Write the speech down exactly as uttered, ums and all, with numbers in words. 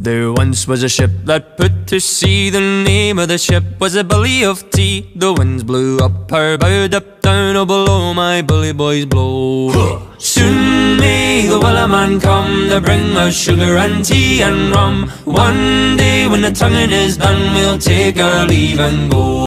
There once was a ship that put to sea. The name of the ship was a Billy of Tea. The winds blew up her bow, up down, oh below my bully boys blow. Soon may the wellerman come to bring us sugar and tea and rum. One day when the tonguing is done, we'll take our leave and go.